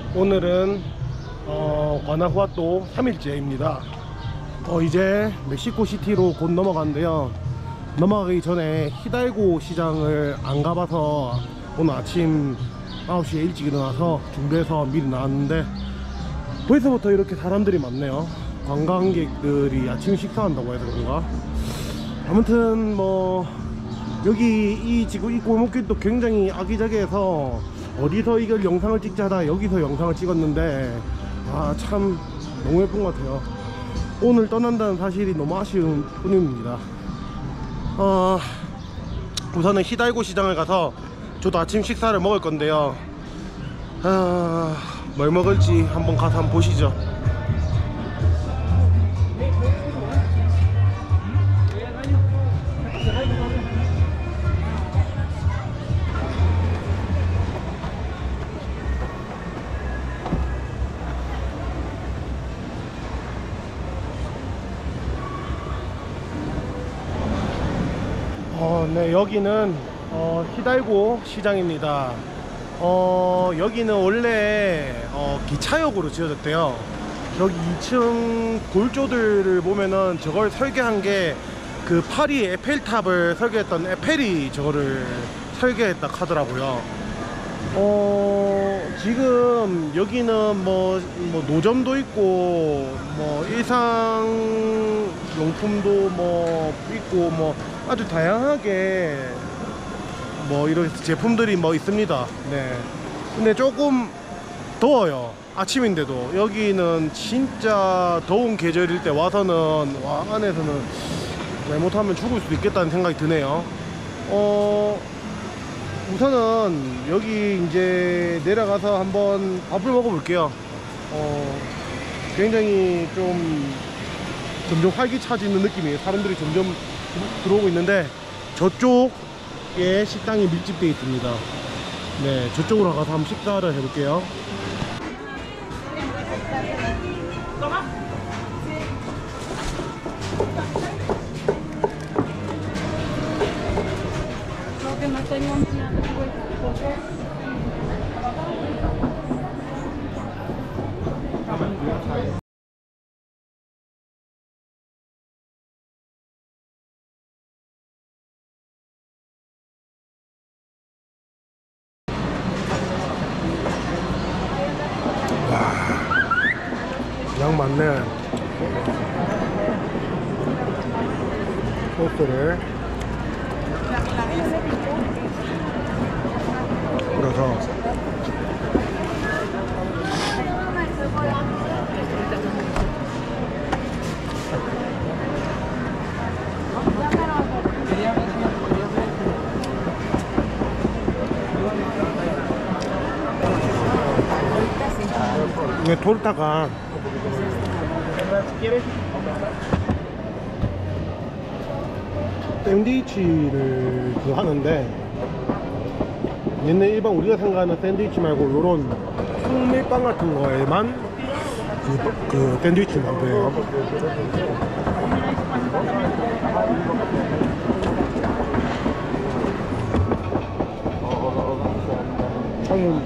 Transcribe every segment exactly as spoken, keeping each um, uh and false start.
오늘은 어, 과나후아또 삼 일째입니다. 어, 이제 멕시코시티로 곧 넘어가는데요. 넘어가기 전에 히달고 시장을 안 가봐서 오늘 아침 아홉 시에 일찍 일어나서 준비해서 미리 나왔는데 벌써부터 이렇게 사람들이 많네요. 관광객들이 아침 식사한다고 해서 그런가. 아무튼 뭐 여기 이 지금 이 골목길도 굉장히 아기자기해서 어디서 이걸 영상을 찍자 하다 여기서 영상을 찍었는데 아 참 너무 예쁜 것 같아요. 오늘 떠난다는 사실이 너무 아쉬운 뿐입니다. 어, 우선은 히달고 시장을 가서 저도 아침 식사를 먹을 건데요. 아, 뭘 먹을지 한번 가서 한번 보시죠. 어, 네, 여기는 어, 히달고 시장입니다. 어, 여기는 원래 어, 기차역으로 지어졌대요. 여기 이 층 골조들을 보면은 저걸 설계한 게 그 파리 에펠탑을 설계했던 에펠이 저거를 설계했다 하더라고요. 어, 지금 여기는 뭐, 뭐 노점도 있고 뭐 일상용품도 뭐 있고 뭐 아주 다양하게 뭐 이런 제품들이 뭐 있습니다. 네. 근데 조금 더워요. 아침인데도. 여기는 진짜 더운 계절일 때 와서는 와 안에서는 잘못하면 죽을 수도 있겠다는 생각이 드네요. 어 우선은 여기 이제 내려가서 한번 밥을 먹어볼게요. 어 굉장히 좀 점점 활기차지는 느낌이에요. 사람들이 점점 들어오고 있는데 저쪽에 식당이 밀집되어 있습니다. 네, 저쪽으로 가서 한번 식사를 해볼게요. 양 많네. 소스를 뿌려서 이게 토르타가 샌드위치를 그 하는데 얘는 일반 우리가 생각하는 샌드위치 말고 요런 풍밀빵 같은 거에만 그, 그 샌드위치 만들어요. 저는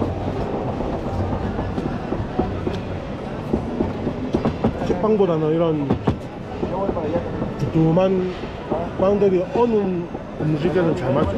식빵보다는 이런 두툼한 빵들이 어느 음식에는 잘 맞죠.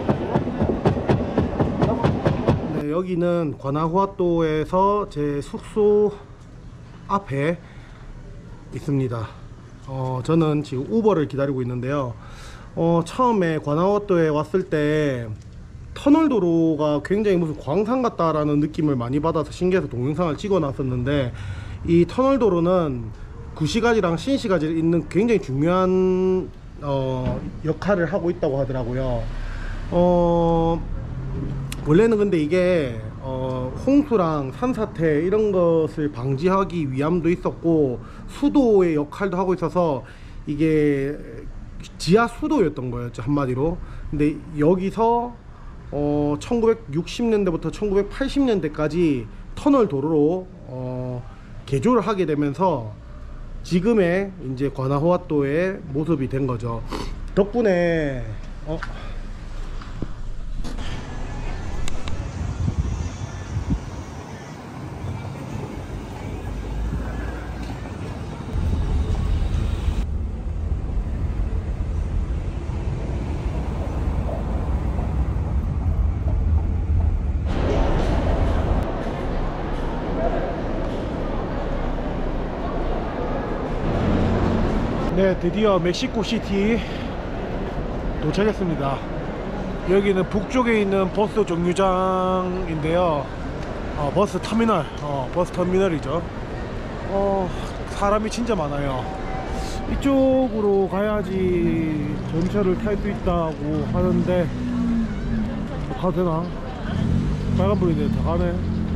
네, 여기는 과나후아또에서 제 숙소 앞에 있습니다. 어, 저는 지금 우버를 기다리고 있는데요. 어, 처음에 과나후아또에 왔을 때 터널 도로가 굉장히 무슨 광산 같다라는 느낌을 많이 받아서 신기해서 동영상을 찍어 놨었는데 이 터널 도로는 구시가지랑 신시가지를 잇는 굉장히 중요한 어, 역할을 하고 있다고 하더라고요. 어, 원래는 근데 이게 어, 홍수랑 산사태 이런 것을 방지하기 위함도 있었고 수도의 역할도 하고 있어서 이게 지하 수도였던 거였죠, 한마디로. 근데 여기서 어, 천구백육십 년대부터 천구백팔십 년대까지 터널 도로로 어, 개조를 하게 되면서 지금의 이제 과나후아또의 모습이 된 거죠. 덕분에 어, 네, 드디어 멕시코 시티 도착했습니다. 여기는 북쪽에 있는 버스 정류장인데요. 어, 버스 터미널, 어, 버스 터미널이죠. 어, 사람이 진짜 많아요. 이쪽으로 가야지 전철을 탈 수 있다고 하는데 가도 되나? 빨간불인데 다 가네.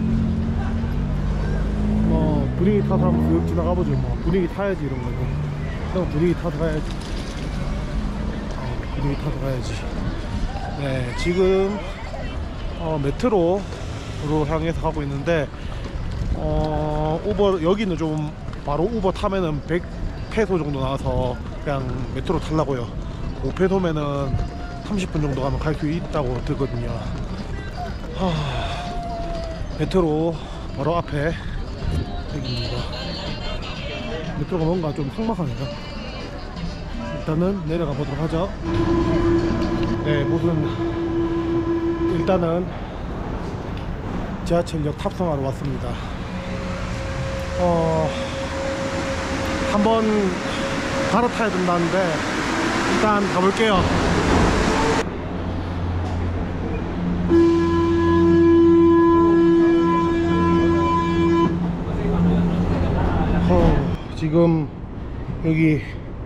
뭐 분위기 타서 한번 쓱 지나가보죠. 뭐 분위기 타야지 이런 거는. 형 분위기 타서 가야지. 어, 분위기 타서 가야지. 네, 지금 어, 메트로로 향해서 가고 있는데 어, 우버 여기는 좀 바로 우버 타면은 백 페소 정도 나와서 그냥 메트로 타려고요. 오 페소면은 삼십 분 정도 가면 갈 수 있다고 들거든요. 하... 메트로 바로 앞에 여기입니다. 메트로가 뭔가 좀 삭막하네요. 일단은 내려가 보도록 하죠. 네, 무슨 일단은 지하철역 탑승하러 왔습니다. 어, 한번 갈아타야 된다는데 일단 가볼게요. 어, 지금 여기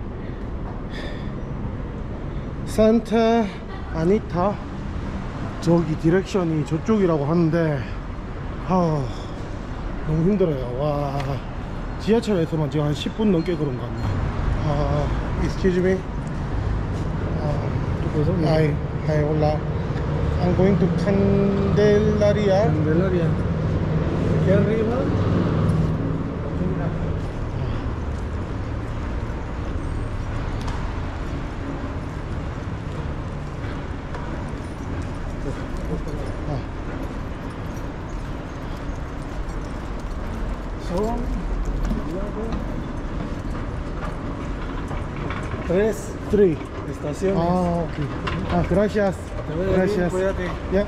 산타 아니타 저기 디렉션이 저쪽이라고 하는데 아, 너무 힘들어요. 와, 지하철에서만 지금 한 십 분 넘게 그런 것 같네요. 아, excuse me. 아, hi, hi, hola. I'm going to Candelaria. Candelaria. Aquí arriba. Mira. 아. Son tres Three. estaciones. 아, 오케이. 아, gracias. Te vaya bien, gracias. cuídate. 예.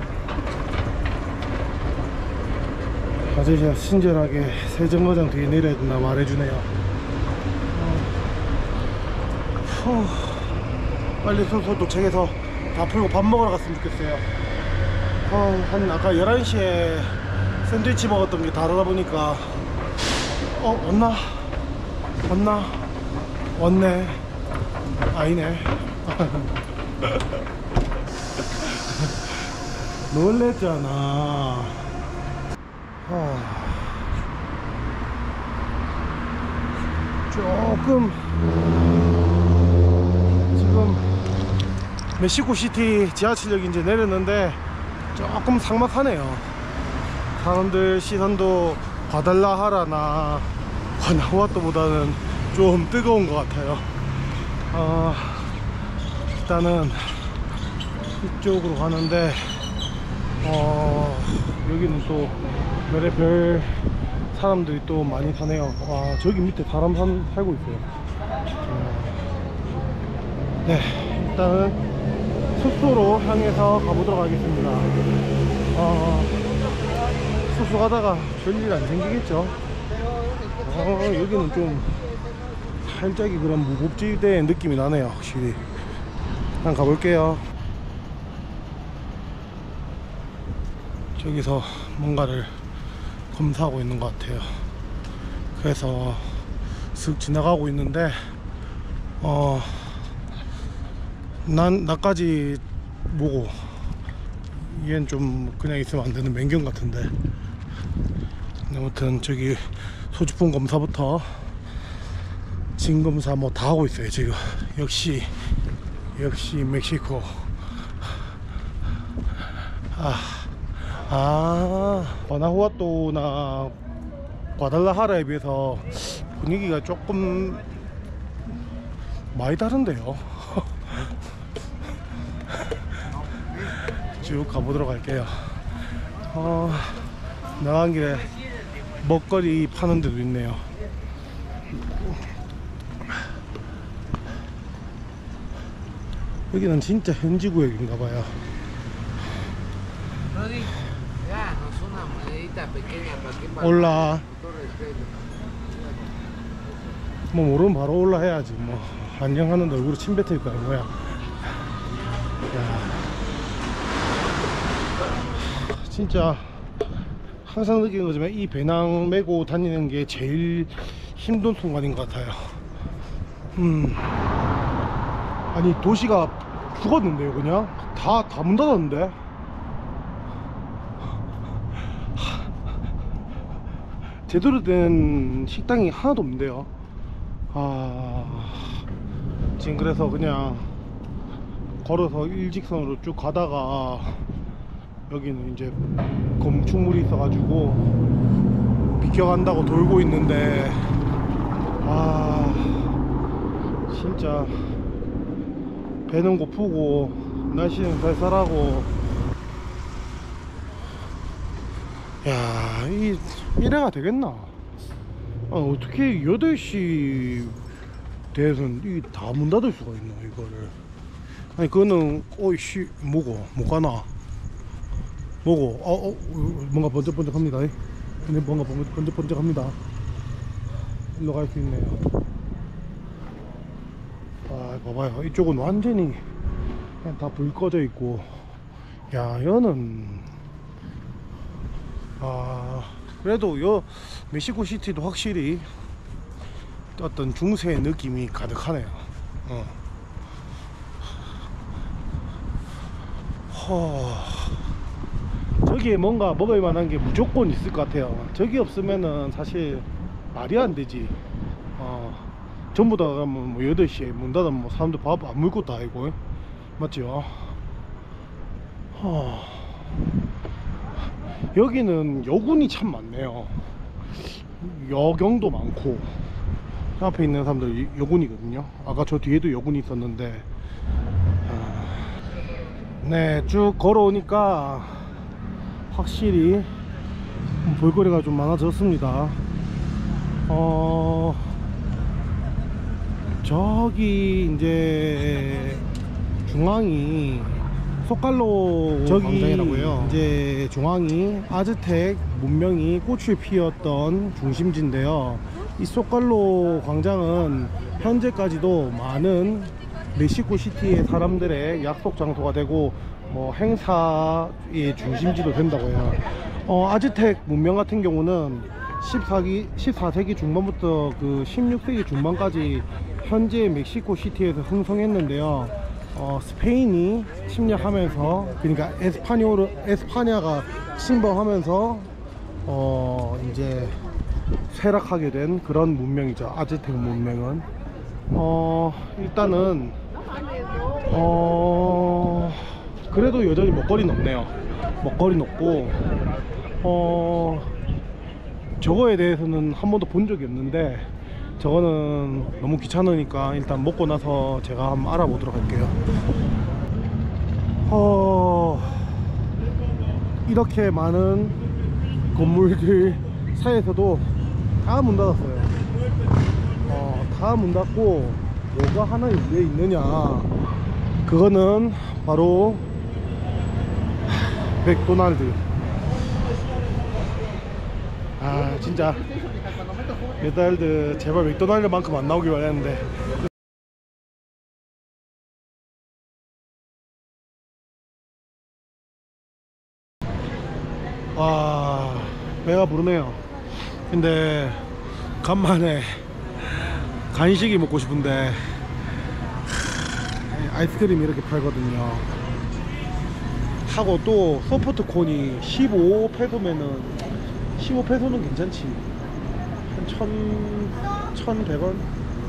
아저씨가 친절하게 세정거장 뒤에 내려야 된다 말해주네요. 어, 빨리 숙소 도착해서 다 풀고 밥 먹으러 갔으면 좋겠어요. 어, 한 아까 열한 시에 샌드위치 먹었던 게 다르다 보니까 어, 왔나? 왔나? 왔네. 아니네. 놀랬잖아. 어. 조금 지금 멕시코 시티 지하철역이 이제 내렸는데 조금 삭막하네요. 사람들 시선도 과달라하라나 과나후아토보다는 좀 뜨거운 것 같아요. 어, 일단은 이쪽으로 가는데 어, 여기는 또 별의별 사람들이 또 많이 사네요. 와, 저기 밑에 사람 산, 살고 있어요. 어, 네, 일단은 숙소로 향해서 가보도록 하겠습니다. 어, 숙소 가다가 별일 안 생기겠죠. 어, 여기는 좀 살짝이 그런 무법지대의 느낌이 나네요. 확실히 한번 가볼게요. 저기서 뭔가를 검사하고 있는 것 같아요. 그래서 슥 지나가고 있는데 어, 난 나까지 보고 얘는 좀 그냥 있으면 안 되는 맹경 같은데, 아무튼 저기 소지품 검사부터 진 검사 뭐 다 하고 있어요 지금. 역시 역시 멕시코. 아, 아, 과나후아토나 과달라하라에 비해서 분위기가 조금 많이 다른데요. 쭉 가보도록 할게요. 어, 나간 길에 먹거리 파는 데도 있네요. 여기는 진짜 현지 구역인가봐요. 올라 뭐 모르면 바로 올라 해야지. 뭐 안녕하는데 얼굴에 침 뱉을 거야 뭐야. 야, 진짜 항상 느끼는 거지만 이 배낭 메고 다니는 게 제일 힘든 순간인 것 같아요. 음 아니 도시가 죽었는데요. 그냥 다 다 문 닫았는데. 제대로 된 식당이 하나도 없는데요. 아 지금 그래서 그냥 걸어서 일직선으로 쭉 가다가 여기는 이제 건축물이 있어가지고 비켜간다고 돌고 있는데, 아 진짜 배는 고프고 날씨는 쌀쌀하고. 야, 이 이래가 되겠나? 아, 어떻게 여덟 시 대에선 이 다 문 닫을 수가 있나 이거를. 아니 그거는 어이씨 뭐고 못 가나 뭐고. 어, 어 뭔가 번쩍번쩍합니다. 근데 뭔가 번쩍번쩍합니다. 일로 갈 수 있네요. 아 봐봐요, 이쪽은 완전히 그냥 다 불 꺼져 있고. 야, 여는 아 그래도 요 멕시코 시티도 확실히 어떤 중세의 느낌이 가득하네요. 어. 허... 저기에 뭔가 먹을 만한 게 무조건 있을 것 같아요. 저기 없으면은 사실 말이 안 되지. 어. 전부 다 가면 뭐 여덟 시에 문 닫으면 뭐 사람들 밥 안 먹을 것도 아니고 맞죠? 허... 여기는 여군이 참 많네요. 여경도 많고. 앞에 있는 사람들 여군이거든요. 아까 저 뒤에도 여군이 있었는데. 네, 쭉 걸어오니까 확실히 볼거리가 좀 많아졌습니다. 어 저기 이제 중앙이 소칼로 광장이라고요. 이제 중앙이 아즈텍 문명이 꽃을 피웠던 중심지인데요. 이 소칼로 광장은 현재까지도 많은 멕시코 시티의 사람들의 약속 장소가 되고 뭐 행사의 중심지도 된다고 해요. 어, 아즈텍 문명 같은 경우는 십사 세기 중반부터 그 십육 세기 중반까지 현재 멕시코 시티에서 흥성했는데요. 어, 스페인이 침략하면서, 그러니까 에스파뇰, 에스파냐가 침범하면서 어, 이제 쇠락하게 된 그런 문명이죠. 아즈텍 문명은. 어, 일단은 어, 그래도 여전히 먹거리는 없네요. 먹거리는 없고, 어, 저거에 대해서는 한 번도 본 적이 없는데, 저거는 너무 귀찮으니까 일단 먹고 나서 제가 한번 알아보도록 할게요. 어, 이렇게 많은 건물들 사이에서도 다 문 닫았어요. 어, 다 문 닫고 뭐가 하나 왜 있느냐, 그거는 바로 맥도날드. 아 진짜 맥도날드 제발 맥도날드만큼 안 나오길 바랬는데. 와, 배가 부르네요. 근데 간만에 간식이 먹고 싶은데 아이스크림이 이렇게 팔거든요. 하고 또 소프트콘이 십오 페소면은 십오 페소는 괜찮지. 한 천, 천백 원?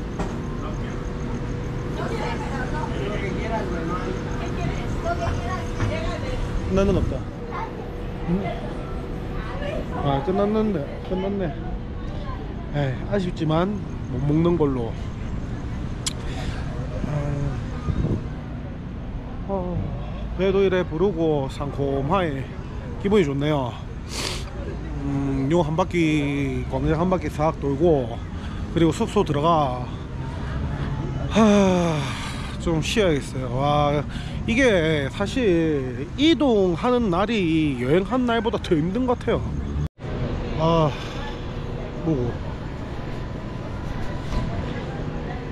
끝나는 없다. 음? 아, 끝났는데, 끝났네. 에이, 아쉽지만 못 먹는 걸로. 어, 배도 이래 부르고 상콤하게 기분이 좋네요. 음, 요 한 바퀴, 광장 한 바퀴 싹 돌고, 그리고 숙소 들어가. 하, 좀 쉬어야겠어요. 와, 이게 사실 이동하는 날이 여행한 날보다 더 힘든 것 같아요. 아, 뭐고.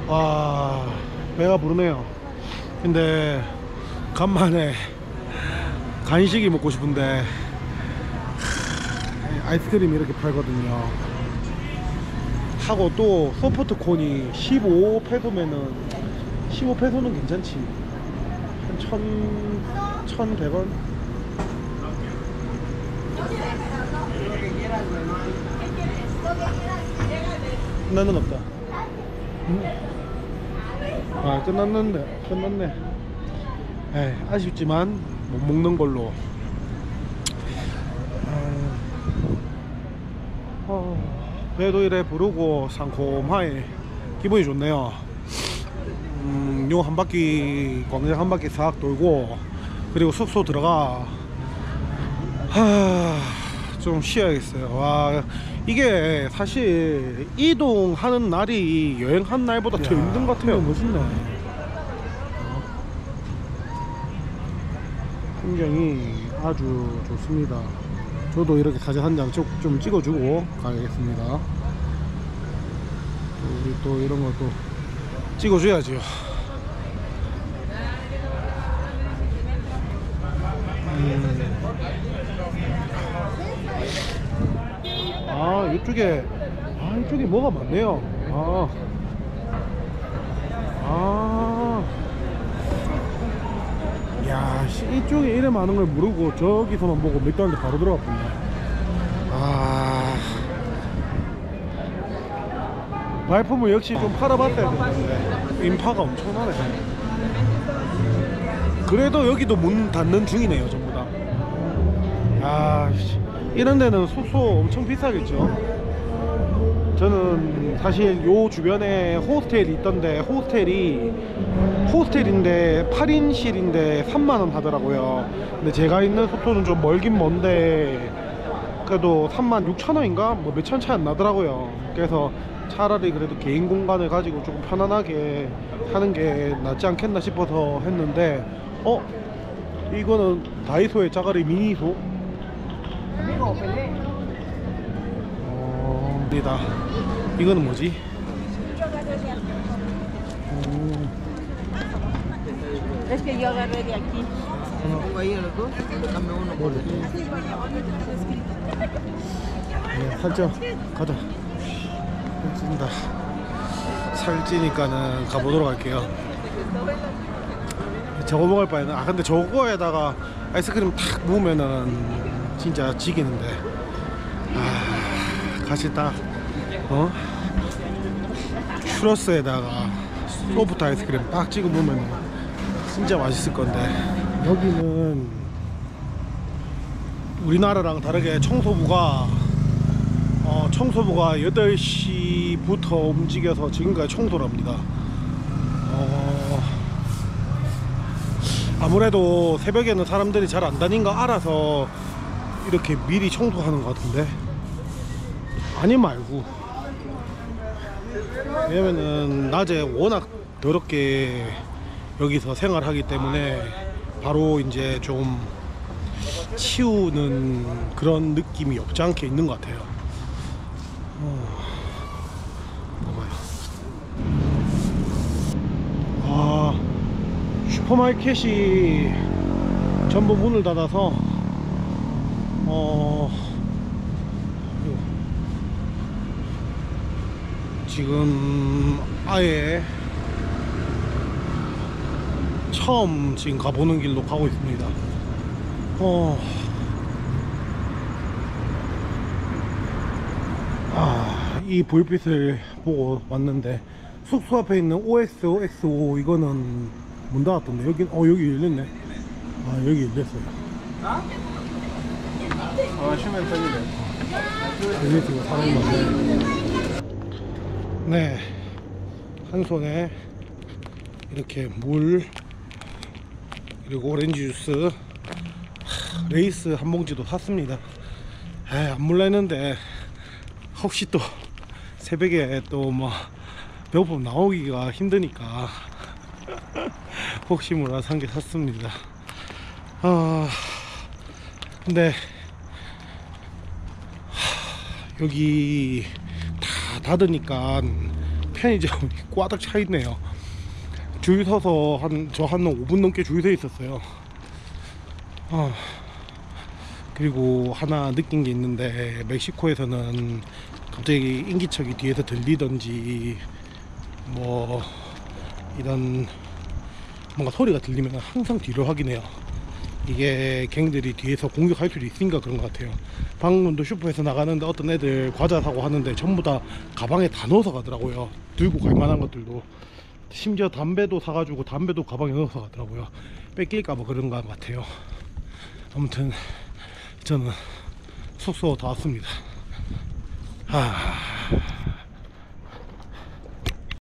와, 배가 부르네요. 근데 간만에 간식이 먹고 싶은데 아이스크림이 이렇게 팔거든요. 하고 또 소프트콘이 십오 페소면은 십오 페소는 괜찮지. 한 천, 천백 원? 나는 없다. 음. 아, 끝났는데, 끝났네. 에이, 아쉽지만 못 먹는 걸로. 어, 배도 이래 부르고 상콤하게 기분이 좋네요. 음, 요 한 바퀴 광장 한 바퀴 싹 돌고 그리고 숙소 들어가. 하, 좀 쉬어야겠어요. 와, 이게 사실 이동하는 날이 여행한 날보다 더 힘든 것 같아요. 멋있네. 풍경이 아주 좋습니다. 저도 이렇게 사진 한 장 좀 찍어주고 가야겠습니다. 또 우리 또 이런 것도 찍어줘야죠. 음. 아, 이쪽에 아 이쪽에 뭐가 많네요. 아, 아, 야, 씨, 이쪽에 이래 많은 걸 모르고 저기서만 보고 맥도날드 바로 들어갔군요. 아, 발품을 역시 좀 팔아봤어야 되는데 인파가 엄청나네. 그래도 여기도 문 닫는 중이네요, 전부 다. 아, 씨, 이런 데는 숙소 엄청 비싸겠죠. 저는 사실 요 주변에 호스텔이 있던데 호스텔이 호스텔인데 팔 인실인데 삼만 원 하더라고요. 근데 제가 있는 숙소는 좀 멀긴 먼데 그래도 삼만 육천 원인가 뭐 몇천 차이 안 나더라고요. 그래서 차라리 그래도 개인 공간을 가지고 조금 편안하게 하는 게 낫지 않겠나 싶어서 했는데, 어? 이거는 다이소의 짜가리 미니소? 어... 니다. 이거는 뭐지? 음... Es que yo agarré de aquí. Pongo ahí a los dos, dame uno. 뭐를? 네, 살쪄. 가자. 살찐다. 살찌니까는 가보도록 할게요. 저거 먹을 바에는, 아 근데 저거에다가 아이스크림 탁 부으면은 진짜 지기는데. 아, 같이 딱 어? 추러스에다가 소프트 아이스크림 딱 찍어 보면 진짜 맛있을 건데. 여기는 우리나라랑 다르게 청소부가 어, 청소부가 여덟 시부터 움직여서 지금까지 청소를 합니다. 어, 아무래도 새벽에는 사람들이 잘 안 다닌 거 알아서 이렇게 미리 청소하는 것 같은데, 아니 말고. 왜냐면은 낮에 워낙 더럽게 여기서 생활하기 때문에 바로 이제 좀 치우는 그런 느낌이 없지 않게 있는 것 같아요. 어, 뭐가요? 아, 슈퍼마켓이 전부 문을 닫아서 어, 지금 아예 처음 지금 가보는 길로 가고 있습니다. 어, 아, 이 불빛을 보고 왔는데 숙소 앞에 있는 오엑스오엑스오 이거는 문 닫았던데, 여기 어 여기 열렸네. 아, 여기 열렸어요. 아, 쉬면 편이래. 여기 지금 사람이 많네. 네, 한 손에 이렇게 물 그리고 오렌지 주스, 레이스 한 봉지도 샀습니다. 에이, 안 몰라 했는데 혹시 또 새벽에 또 뭐 배고픔 나오기가 힘드니까 혹시 몰라 산 게 샀습니다. 아, 근데 하, 여기 다 닫으니까 편의점이 꽉딱 차 있네요. 줄 서서 한 저 한 오 분 넘게 줄 서 있었어요. 아, 그리고 하나 느낀 게 있는데, 멕시코에서는 갑자기 인기척이 뒤에서 들리던지 뭐 이런 뭔가 소리가 들리면 항상 뒤를 확인해요. 이게 갱들이 뒤에서 공격할 수도 있으니까 그런 것 같아요. 방금도 슈퍼에서 나가는데 어떤 애들 과자 사고 하는데 전부 다 가방에 다 넣어서 가더라고요. 들고 갈 만한 것들도. 심지어 담배도 사가지고 담배도 가방에 넣어서 가더라고요. 뺏길까봐 그런 것 같아요. 아무튼 저는 숙소 다 왔습니다. 하...